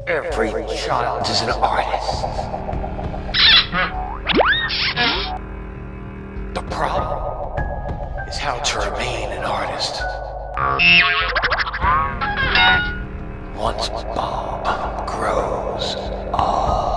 Every child is an artist. The problem is how to remain an artist. Once Bob grows up.